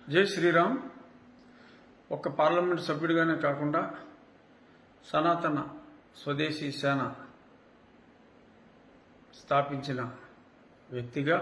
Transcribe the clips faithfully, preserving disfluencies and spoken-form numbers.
జై శ్రీరామ్. ఒక పార్లమెంట్ సభ్యుడిగానే కాకుండా సనాతన స్వదేశీ సేన స్థాపించిన వ్యక్తిగా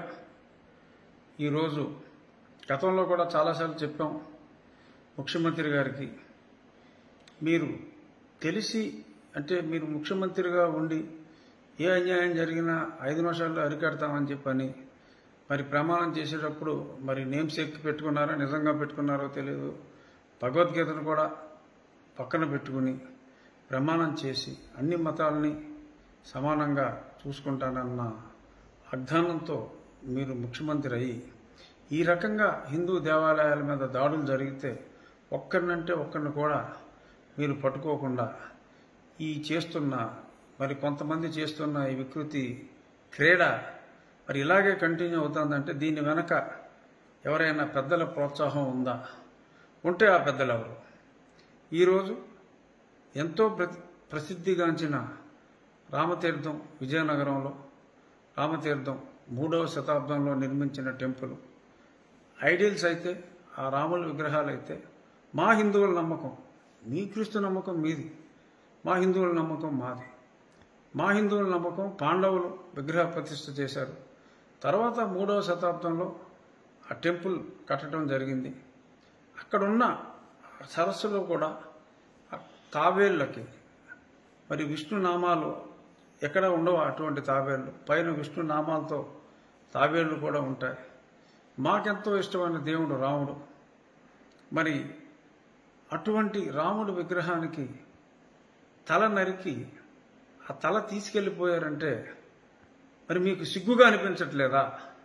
ఈరోజు గతంలో కూడా చాలాసార్లు చెప్పాం ముఖ్యమంత్రి గారికి, మీరు తెలిసి అంటే మీరు ముఖ్యమంత్రిగా ఉండి ఏ అన్యాయం జరిగినా ఐదు నిమిషాల్లో అరికడతామని చెప్పని మరి ప్రమాణం చేసేటప్పుడు మరి నేమ్ సేక్ పెట్టుకున్నారో నిజంగా పెట్టుకున్నారో తెలియదు, భగవద్గీతను కూడా పక్కన పెట్టుకుని ప్రమాణం చేసి అన్ని మతాలని సమానంగా చూసుకుంటానన్న వాగ్దానంతో మీరు ముఖ్యమంత్రి అయ్యి ఈ రకంగా హిందూ దేవాలయాల మీద దాడులు జరిగితే ఒక్కరినంటే ఒక్కరిని కూడా మీరు పట్టుకోకుండా ఈ చేస్తున్న మరి కొంతమంది చేస్తున్న ఈ వికృతి క్రీడ మరి ఇలాగే కంటిన్యూ అవుతుందంటే దీని వెనక ఎవరైనా పెద్దల ప్రోత్సాహం ఉందా? ఉంటే ఆ పెద్దలు ఎవరు? ఈరోజు ఎంతో ప్రసిద్ధిగాంచిన రామతీర్థం విజయనగరంలో రామతీర్థం మూడవ శతాబ్దంలో నిర్మించిన టెంపుల్ ఐడియల్స్ అయితే, ఆ రాముల విగ్రహాలు అయితే మా హిందువుల నమ్మకం, మీ క్రీస్తు నమ్మకం మీది, మా హిందువుల నమ్మకం మాది. మా హిందువుల నమ్మకం పాండవులు విగ్రహ ప్రతిష్ఠ చేశారు. తర్వాత మూడవ శతాబ్దంలో ఆ టెంపుల్ కట్టడం జరిగింది. అక్కడున్న సరస్సులో కూడా తాబేళ్లకి మరి విష్ణు నామాలు ఎక్కడ ఉండవు, అటువంటి తాబేళ్లు పైన విష్ణు నామాలతో తాబేళ్లు కూడా ఉంటాయి. మాకెంతో ఇష్టమైన దేవుడు రాముడు. మరి అటువంటి రాముడు విగ్రహానికి తల నరికి ఆ తల తీసుకెళ్లిపోయారంటే మరి మీకు సిగ్గుగా అనిపించట్లేదా?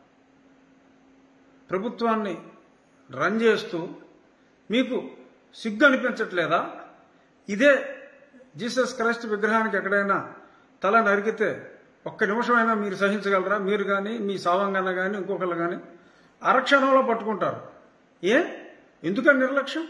ప్రభుత్వాన్ని రన్ చేస్తూ మీకు సిగ్గు అనిపించట్లేదా? ఇదే జీసస్ క్రైస్ట్ విగ్రహానికి ఎక్కడైనా తల నరికితే ఒక్క నిమిషమైనా మీరు సహించగలరా? మీరు కానీ మీ సావంగన్న కానీ ఇంకొకరు కానీ అరక్షణంలో పట్టుకుంటారు. ఏ ఎందుకని నిర్లక్ష్యం?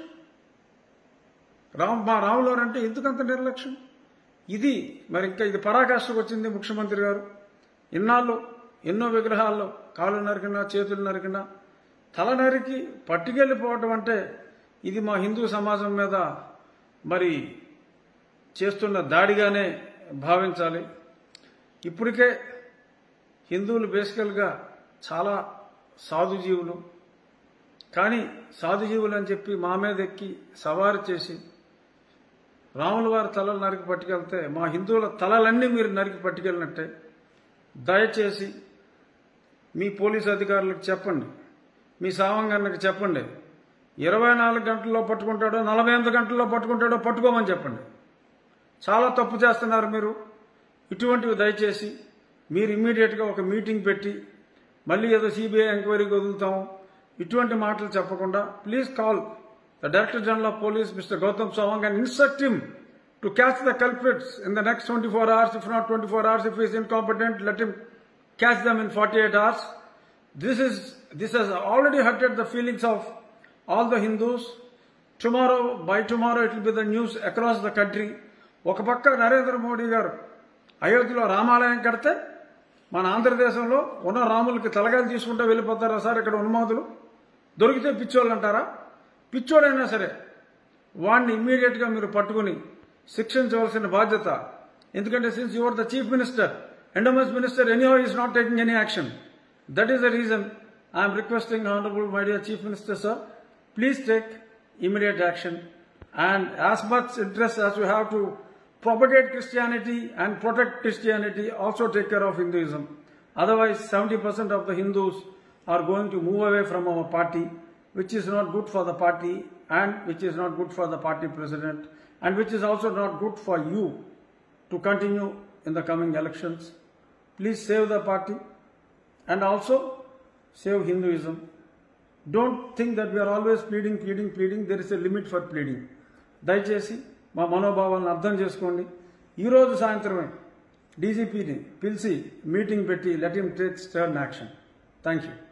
రామ్ మా రాములు అంటే ఎందుకంత నిర్లక్ష్యం? ఇది మరి ఇంకా ఇది పరాకాష్ఠకు వచ్చింది ముఖ్యమంత్రి గారు. ఇన్నాళ్ళు ఎన్నో విగ్రహాల్లో కాళ్ళు నరికినా చేతులు నరికినా తల నరికి పట్టుకెళ్ళిపోవటం అంటే ఇది మా హిందూ సమాజం మీద మరి చేస్తున్న దాడిగానే భావించాలి. ఇప్పటికే హిందువులు బేసికల్గా చాలా సాధుజీవులు, కానీ సాధుజీవులు అని చెప్పి మా మీద ఎక్కి సవారు చేసి రాముల వారి తలలు నరికి పట్టుకెళ్తే మా హిందువుల తలలన్నీ మీరు నరికి పట్టుకెళ్ళినట్టే. దయచేసి మీ పోలీసు అధికారులకు చెప్పండి, మీ సావంగన్నకి చెప్పండి, ఇరవై నాలుగు గంటల్లో పట్టుకుంటాడో నలభై ఎనిమిది గంటల్లో పట్టుకుంటాడో పట్టుకోమని చెప్పండి. చాలా తప్పు చేస్తున్నారు మీరు. ఇటువంటివి దయచేసి మీరు ఇమ్మీడియట్గా ఒక మీటింగ్ పెట్టి మళ్ళీ ఏదో సిబిఐ ఎంక్వైరీకి వదులుతాము ఇటువంటి మాటలు చెప్పకుండా please call the Director General of Police, Mister Gautam Sawang, and instruct him to catch the culprits in the next twenty-four hours, if not twenty-four hours. If he is incompetent, let him catch them in forty-eight hours. This is this has already hurted the feelings of all the Hindus. Tomorrow, by tomorrow, it will be the news across the country. ఒక పక్క నరేంద్ర మోడీ గారు అయోధ్యలో రామాలయం కడితే మన ఆంధ్రదేశంలో ఉన్న రాములకి తలగాలు తీసుకుంటూ వెళ్ళిపోతారా సార్? ఇక్కడ ఉన్మాదులు దొరికితే పిచ్చోళ్ళు అంటారా? పిచ్చోడైనా సరే వాడిని ఇమ్మీడియట్గా మీరు పట్టుకుని శిక్షించవలసిన బాధ్యత. ఎందుకంటే since you are the chief minister, endowments minister, anyhow is not taking any action. That is the reason I'm requesting honourable my dear chief minister sir, please take immediate action, and as much interest as you have to propagate Christianity and protect Christianity, also take care of Hinduism. Otherwise, seventy percent of the Hindus are going to move away from our party, which is not good for the party and which is not good for the party president and which is also not good for you to continue in the coming elections. Please save the party and also save Hinduism. Don't think that we are always pleading, pleading, pleading. There is a limit for pleading. దయచేసి మా మనోభావాలను అర్థం చేసుకోండి. ఈరోజు సాయంత్రమే డీజీపీని పిలిచి meeting పెట్టి let him take stern action. Thank you.